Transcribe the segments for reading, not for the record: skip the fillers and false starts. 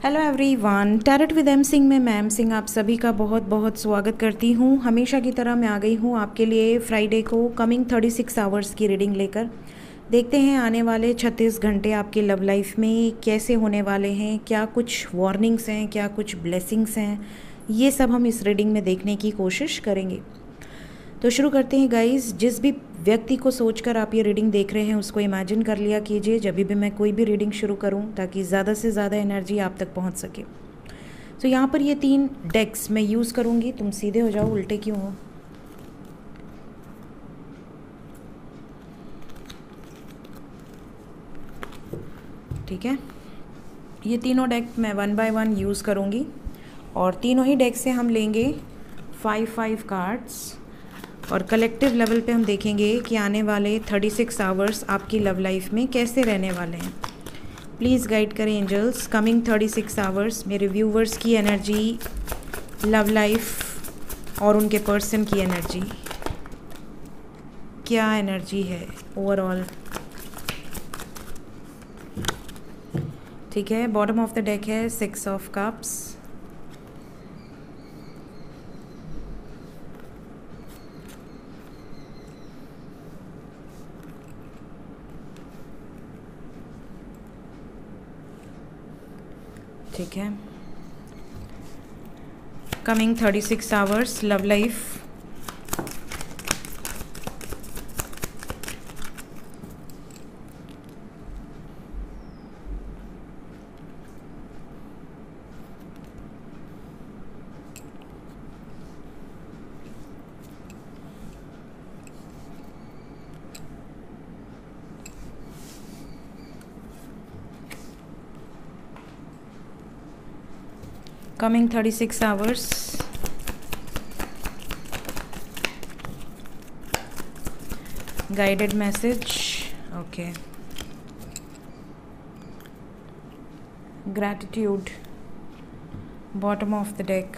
Hello everyone, tarot with M Singh में ma'am Singh आप सभी का बहुत बहुत स्वागत करती हूँ। हमेशा की तरह मैं आ गई हूँ आपके लिए फ्राइडे को कमिंग 36 आवर्स की रीडिंग लेकर। देखते हैं आने वाले 36 घंटे आपके लव लाइफ में कैसे होने वाले हैं, क्या कुछ वार्निंग्स हैं, क्या कुछ ब्लेसिंग्स हैं, ये सब हम इस रीडिंग में देखने की कोशिश करेंगे। तो शुरू करते हैं गाइस। जिस भी व्यक्ति को सोचकर आप ये रीडिंग देख रहे हैं उसको इमेजिन कर लिया कीजिए जब भी मैं कोई भी रीडिंग शुरू करूं, ताकि ज़्यादा से ज़्यादा एनर्जी आप तक पहुंच सके। तो यहाँ पर ये 3 डेक्स मैं यूज़ करूँगी। तुम सीधे हो जाओ, उल्टे क्यों हो। ठीक है, ये तीनों डेक मैं 1 बाय 1 यूज़ करूँगी और तीनों ही डेक से हम लेंगे 5 कार्ड्स और कलेक्टिव लेवल पे हम देखेंगे कि आने वाले 36 आवर्स आपकी लव लाइफ में कैसे रहने वाले हैं। प्लीज़ गाइड करें एंजल्स, कमिंग 36 आवर्स मेरे व्यूवर्स की एनर्जी, लव लाइफ और उनके पर्सन की एनर्जी, क्या एनर्जी है ओवरऑल। ठीक है, बॉटम ऑफ द डेक है 6 ऑफ कप्स, ठीक है। Coming 36 hours love life, coming 36 hours, guided message, okay, gratitude, bottom of the deck,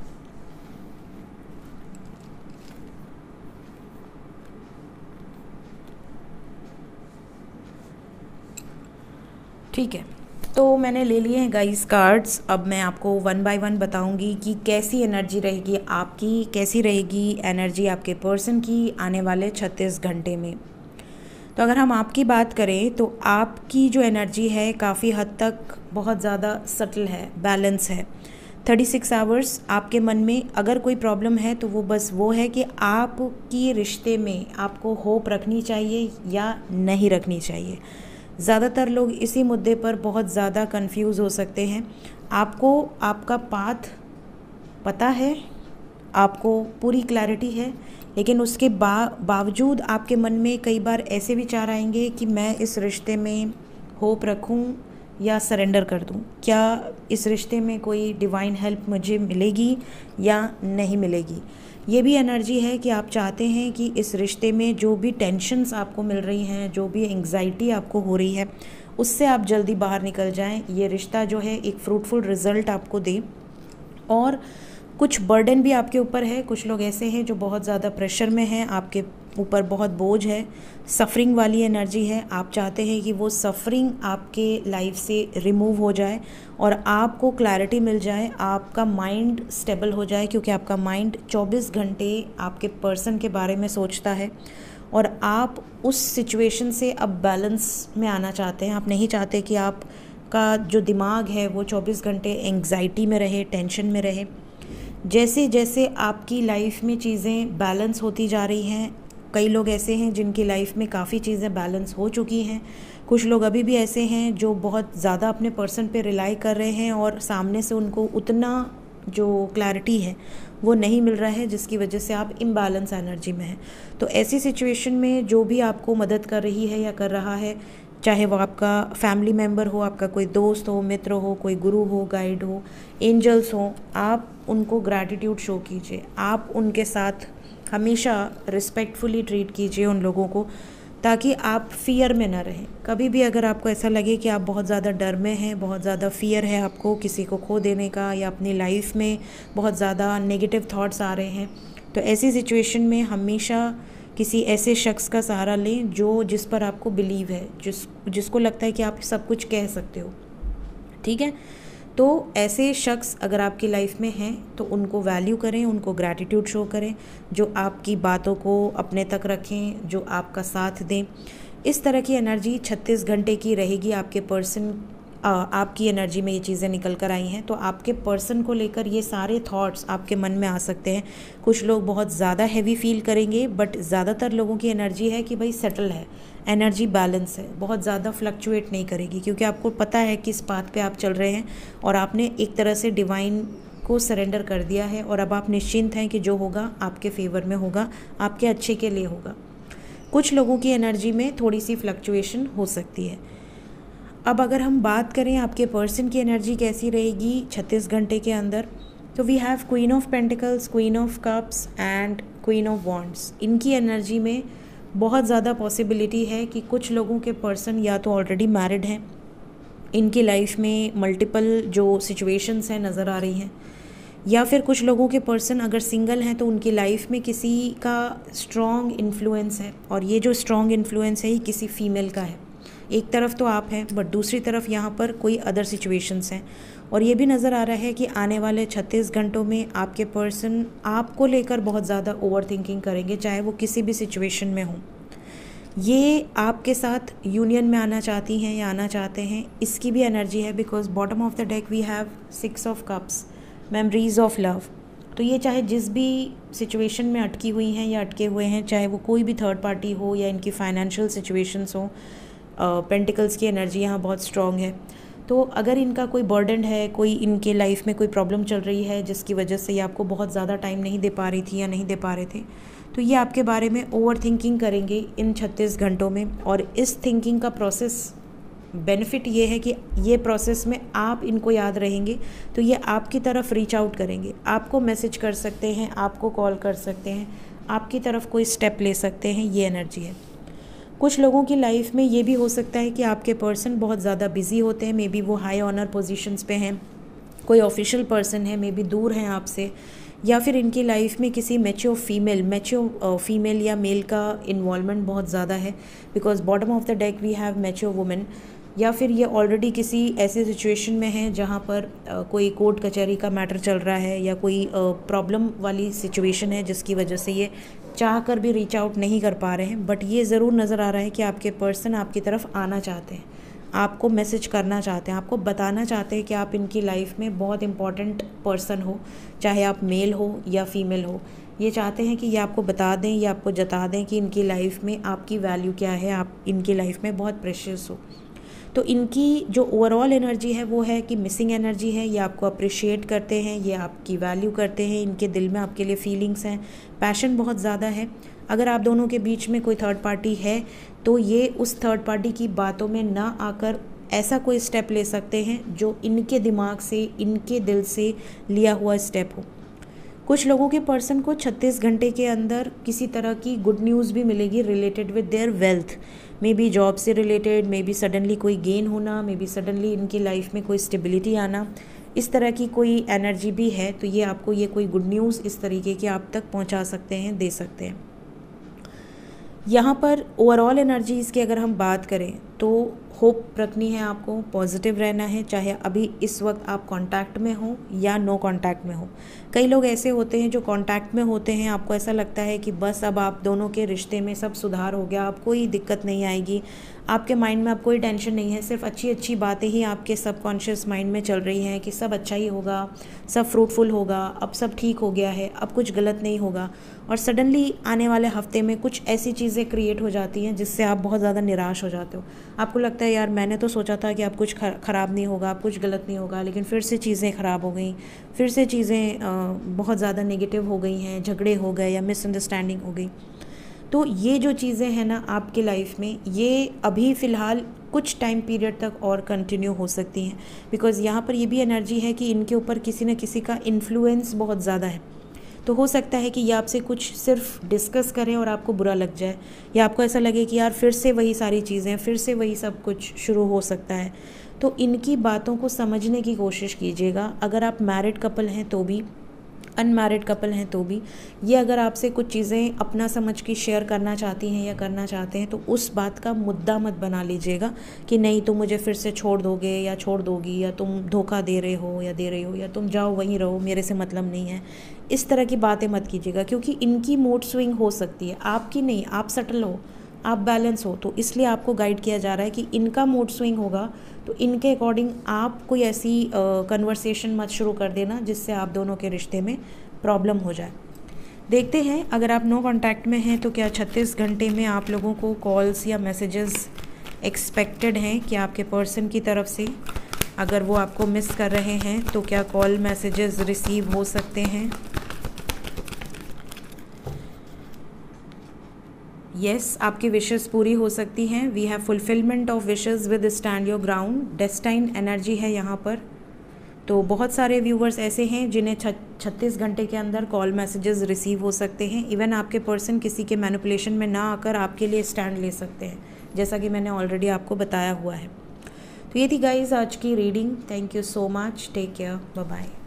ठीक है। तो मैंने ले लिए हैं गाइस कार्ड्स। अब मैं आपको 1 बाय 1 बताऊंगी कि कैसी एनर्जी रहेगी आपकी, कैसी रहेगी एनर्जी आपके पर्सन की आने वाले 36 घंटे में। तो अगर हम आपकी बात करें तो आपकी जो एनर्जी है काफ़ी हद तक बहुत ज़्यादा सटल है, बैलेंस है। 36 आवर्स आपके मन में अगर कोई प्रॉब्लम है तो वो बस वो है कि आपकी रिश्ते में आपको होप रखनी चाहिए या नहीं रखनी चाहिए। ज़्यादातर लोग इसी मुद्दे पर बहुत ज़्यादा कंफ्यूज हो सकते हैं। आपको आपका पाथ पता है, आपको पूरी क्लैरिटी है, लेकिन उसके बावजूद आपके मन में कई बार ऐसे विचार आएंगे कि मैं इस रिश्ते में होप रखूं या सरेंडर कर दूं, क्या इस रिश्ते में कोई डिवाइन हेल्प मुझे मिलेगी या नहीं मिलेगी। ये भी एनर्जी है कि आप चाहते हैं कि इस रिश्ते में जो भी टेंशन्स आपको मिल रही हैं, जो भी एंग्जाइटी आपको हो रही है, उससे आप जल्दी बाहर निकल जाएं। ये रिश्ता जो है एक फ्रूटफुल रिज़ल्ट आपको दे। और कुछ बर्डन भी आपके ऊपर है। कुछ लोग ऐसे हैं जो बहुत ज़्यादा प्रेशर में हैं, आपके ऊपर बहुत बोझ है, सफरिंग वाली एनर्जी है। आप चाहते हैं कि वो सफरिंग आपके लाइफ से रिमूव हो जाए और आपको क्लैरिटी मिल जाए, आपका माइंड स्टेबल हो जाए, क्योंकि आपका माइंड 24 घंटे आपके पर्सन के बारे में सोचता है और आप उस सिचुएशन से अब बैलेंस में आना चाहते हैं। आप नहीं चाहते कि आपका जो दिमाग है वो 24 घंटे एंग्जाइटी में रहे, टेंशन में रहे। जैसे जैसे आपकी लाइफ में चीज़ें बैलेंस होती जा रही हैं, कई लोग ऐसे हैं जिनकी लाइफ में काफ़ी चीज़ें बैलेंस हो चुकी हैं, कुछ लोग अभी भी ऐसे हैं जो बहुत ज़्यादा अपने पर्सन पे रिलाई कर रहे हैं और सामने से उनको उतना जो क्लैरिटी है वो नहीं मिल रहा है, जिसकी वजह से आप इम्बैलेंस एनर्जी में हैं। तो ऐसी सिचुएशन में जो भी आपको मदद कर रही है या कर रहा है, चाहे वो आपका फैमिली मेम्बर हो, आपका कोई दोस्त हो, मित्र हो, कोई गुरु हो, गाइड हो, एंजल्स हो, आप उनको ग्रैटिट्यूड शो कीजिए। आप उनके साथ हमेशा रिस्पेक्टफुली ट्रीट कीजिए उन लोगों को, ताकि आप फियर में ना रहें। कभी भी अगर आपको ऐसा लगे कि आप बहुत ज़्यादा डर में हैं, बहुत ज़्यादा फियर है आपको किसी को खो देने का, या अपनी लाइफ में बहुत ज़्यादा नेगेटिव थॉट्स आ रहे हैं, तो ऐसी सिचुएशन में हमेशा किसी ऐसे शख्स का सहारा लें जिस पर आपको बिलीव है, जिसको लगता है कि आप सब कुछ कह सकते हो। ठीक है, तो ऐसे शख्स अगर आपकी लाइफ में हैं तो उनको वैल्यू करें, उनको ग्रैटिट्यूड शो करें, जो आपकी बातों को अपने तक रखें, जो आपका साथ दें। इस तरह की एनर्जी 36 घंटे की रहेगी आपके पर्सन। आपकी एनर्जी में ये चीज़ें निकल कर आई हैं, तो आपके पर्सन को लेकर ये सारे थॉट्स आपके मन में आ सकते हैं। कुछ लोग बहुत ज़्यादा हैवी फील करेंगे, बट ज़्यादातर लोगों की एनर्जी है कि भाई सेटल है, एनर्जी बैलेंस है, बहुत ज़्यादा फ्लक्चुएट नहीं करेगी, क्योंकि आपको पता है किस पाथ पे आप चल रहे हैं और आपने एक तरह से डिवाइन को सरेंडर कर दिया है और अब आप निश्चिंत हैं कि जो होगा आपके फेवर में होगा, आपके अच्छे के लिए होगा। कुछ लोगों की एनर्जी में थोड़ी सी फ्लक्चुएशन हो सकती है। अब अगर हम बात करें आपके पर्सन की एनर्जी कैसी रहेगी 36 घंटे के अंदर, तो we have queen of pentacles, queen of cups and queen of wands. इनकी एनर्जी में बहुत ज़्यादा पॉसिबिलिटी है कि कुछ लोगों के पर्सन या तो ऑलरेडी मैरिड हैं, इनकी लाइफ में मल्टीपल जो सिचुएशंस हैं नज़र आ रही हैं, या फिर कुछ लोगों के पर्सन अगर सिंगल हैं तो उनकी लाइफ में किसी का स्ट्रॉन्ग इन्फ्लुएंस है, और ये जो स्ट्रॉन्ग इन्फ्लुएंस है ये किसी फीमेल का है। एक तरफ तो आप हैं, बट दूसरी तरफ यहाँ पर कोई अदर सिचुएशंस हैं, और ये भी नज़र आ रहा है कि आने वाले 36 घंटों में आपके पर्सन आपको लेकर बहुत ज़्यादा ओवर थिंकिंग करेंगे, चाहे वो किसी भी सिचुएशन में हो। ये आपके साथ यूनियन में आना चाहती हैं या आना चाहते हैं, इसकी भी एनर्जी है, because bottom of the deck we have 6 of cups, memories of love. तो ये चाहे जिस भी सिचुएशन में अटकी हुई हैं या अटके हुए हैं, चाहे वो कोई भी थर्ड पार्टी हो या इनकी फाइनेंशियल सिचुएशंस हो, पेंटिकल्स की एनर्जी यहाँ बहुत स्ट्रॉन्ग है। तो अगर इनका कोई बर्डन है, कोई इनके लाइफ में कोई प्रॉब्लम चल रही है जिसकी वजह से ये आपको बहुत ज़्यादा टाइम नहीं दे पा रही थी या नहीं दे पा रहे थे, तो ये आपके बारे में ओवर थिंकिंग करेंगे इन 36 घंटों में। और इस थिंकिंग का प्रोसेस बेनिफिट ये है कि ये प्रोसेस में आप इनको याद रहेंगे, तो ये आपकी तरफ रीच आउट करेंगे, आपको मैसेज कर सकते हैं, आपको कॉल कर सकते हैं, आपकी तरफ कोई स्टेप ले सकते हैं, ये एनर्जी है। कुछ लोगों की लाइफ में ये भी हो सकता है कि आपके पर्सन बहुत ज़्यादा बिजी होते हैं, मे बी वो हाई ऑनर पोजीशंस पे हैं, कोई ऑफिशियल पर्सन है, मे बी दूर हैं आपसे, या फिर इनकी लाइफ में किसी मैच्योर फीमेल या मेल का इन्वॉल्वमेंट बहुत ज़्यादा है, because bottom of the deck we have mature women. या फिर ये ऑलरेडी किसी ऐसे सिचुएशन में हैं जहाँ पर कोई कोर्ट कचहरी का मैटर चल रहा है, या कोई प्रॉब्लम वाली सिचुएशन है जिसकी वजह से ये चाह कर भी रीच आउट नहीं कर पा रहे हैं। बट ये ज़रूर नज़र आ रहा है कि आपके पर्सन आपकी तरफ आना चाहते हैं, आपको मैसेज करना चाहते हैं, आपको बताना चाहते हैं कि आप इनकी लाइफ में बहुत इंपॉर्टेंट पर्सन हो, चाहे आप मेल हो या फीमेल हो। ये चाहते हैं कि ये आपको बता दें या आपको जता दें कि इनकी लाइफ में आपकी वैल्यू क्या है, आप इनकी लाइफ में बहुत प्रेशियस हो। तो इनकी जो ओवरऑल एनर्जी है वो है कि मिसिंग एनर्जी है, ये आपको अप्रिशिएट करते हैं, ये आपकी वैल्यू करते हैं, इनके दिल में आपके लिए फीलिंग्स हैं, पैशन बहुत ज़्यादा है। अगर आप दोनों के बीच में कोई थर्ड पार्टी है तो ये उस थर्ड पार्टी की बातों में ना आकर ऐसा कोई स्टेप ले सकते हैं जो इनके दिमाग से, इनके दिल से लिया हुआ स्टेप हो। कुछ लोगों के पर्सन को 36 घंटे के अंदर किसी तरह की गुड न्यूज़ भी मिलेगी related with their wealth, maybe job से रिलेटेड, मे बी सडनली कोई गेन होना, मे बी सडनली इनकी लाइफ में कोई स्टेबिलिटी आना, इस तरह की कोई एनर्जी भी है। तो ये आपको ये कोई गुड न्यूज़ इस तरीके की आप तक पहुंचा सकते हैं, दे सकते हैं। यहाँ पर ओवरऑल एनर्जीज़ की अगर हम बात करें तो होप रखनी है, आपको पॉजिटिव रहना है, चाहे अभी इस वक्त आप कांटेक्ट में हो या नो कांटेक्ट में हो। कई लोग ऐसे होते हैं जो कांटेक्ट में होते हैं, आपको ऐसा लगता है कि बस अब आप दोनों के रिश्ते में सब सुधार हो गया, अब कोई दिक्कत नहीं आएगी, आपके माइंड में अब कोई टेंशन नहीं है, सिर्फ अच्छी अच्छी बातें ही आपके सबकॉन्शियस माइंड में चल रही हैं कि सब अच्छा ही होगा, सब फ्रूटफुल होगा, अब सब ठीक हो गया है, अब कुछ गलत नहीं होगा। और सडनली आने वाले हफ्ते में कुछ ऐसी चीज़ें क्रिएट हो जाती हैं जिससे आप बहुत ज़्यादा निराश हो जाते हो। आपको लगता है यार मैंने तो सोचा था कि अब कुछ ख़राब नहीं होगा, अब कुछ गलत नहीं होगा, लेकिन फिर से चीज़ें ख़राब हो गई, फिर से चीज़ें बहुत ज़्यादा नेगेटिव हो गई हैं, झगड़े हो गए या मिसअंडरस्टैंडिंग हो गई। तो ये जो चीज़ें हैं ना आपके लाइफ में, ये अभी फ़िलहाल कुछ टाइम पीरियड तक और कंटिन्यू हो सकती हैं, बिकॉज़ यहाँ पर ये भी एनर्जी है कि इनके ऊपर किसी न किसी का इन्फ्लुएंस बहुत ज़्यादा है। तो हो सकता है कि ये आपसे कुछ सिर्फ डिस्कस करें और आपको बुरा लग जाए, या आपको ऐसा लगे कि यार फिर से वही सारी चीज़ें, फिर से वही सब कुछ शुरू हो सकता है। तो इनकी बातों को समझने की कोशिश कीजिएगा। अगर आप मैरिड कपल हैं तो भी, अनमैरिड कपल हैं तो भी ये अगर आपसे कुछ चीज़ें अपना समझ के शेयर करना चाहती हैं या करना चाहते हैं तो उस बात का मुद्दा मत बना लीजिएगा कि नहीं तुम मुझे फिर से छोड़ दोगे या छोड़ दोगी, या तुम धोखा दे रहे हो या दे रही हो, या तुम जाओ वहीं रहो, मेरे से मतलब नहीं है। इस तरह की बातें मत कीजिएगा, क्योंकि इनकी मूड स्विंग हो सकती है, आपकी नहीं। आप सटल हो, आप बैलेंस हो, तो इसलिए आपको गाइड किया जा रहा है कि इनका मूड स्विंग होगा तो इनके अकॉर्डिंग आप कोई ऐसी कन्वर्सेशन मत शुरू कर देना जिससे आप दोनों के रिश्ते में प्रॉब्लम हो जाए। देखते हैं अगर आप नो कांटेक्ट में हैं तो क्या 36 घंटे में आप लोगों को कॉल्स या मैसेजेस एक्सपेक्टेड हैं कि आपके पर्सन की तरफ से। अगर वो आपको मिस कर रहे हैं तो क्या कॉल मैसेजेस रिसीव हो सकते हैं। यस, आपकी विशेस पूरी हो सकती हैं। We have fulfilment of wishes with stand your ground. Destine energy है यहाँ पर। तो बहुत सारे व्यूवर्स ऐसे हैं जिन्हें 36 घंटे के अंदर कॉल मैसेजेस रिसीव हो सकते हैं। इवन आपके पर्सन किसी के मैनिपुलेशन में ना आकर आपके लिए स्टैंड ले सकते हैं, जैसा कि मैंने ऑलरेडी आपको बताया हुआ है। तो ये थी गाइज आज की reading. Thank you so much, take care, bye bye.